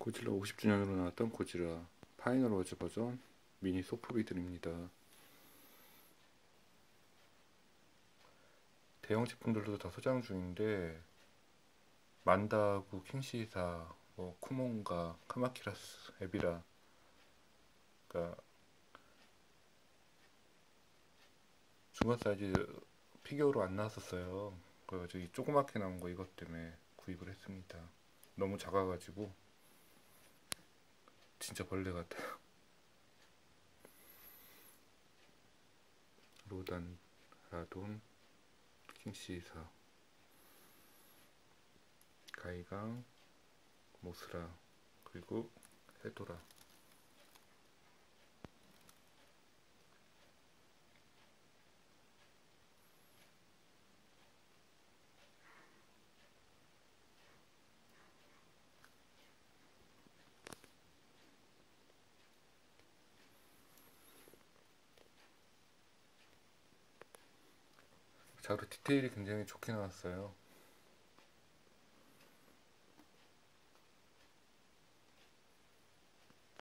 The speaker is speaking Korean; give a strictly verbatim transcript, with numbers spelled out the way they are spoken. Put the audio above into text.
고질라 오십 주년으로 나왔던 고질라 파이널 워즈 버전 미니 소프비들입니다. 대형 제품들도 다 소장 중인데 만다하고 킹시사, 뭐 쿠몬가, 카마키라스, 에비라, 그러니까 중간 사이즈 피규어로 안 나왔었어요. 그래가지고 이 조그맣게 나온 거 이것 때문에 구입을 했습니다. 너무 작아가지고 진짜 벌레 같아요. 로단, 라돈, 킹시사, 가이강, 모스라, 그리고 헤도라. 자로 디테일이 굉장히 좋게 나왔어요.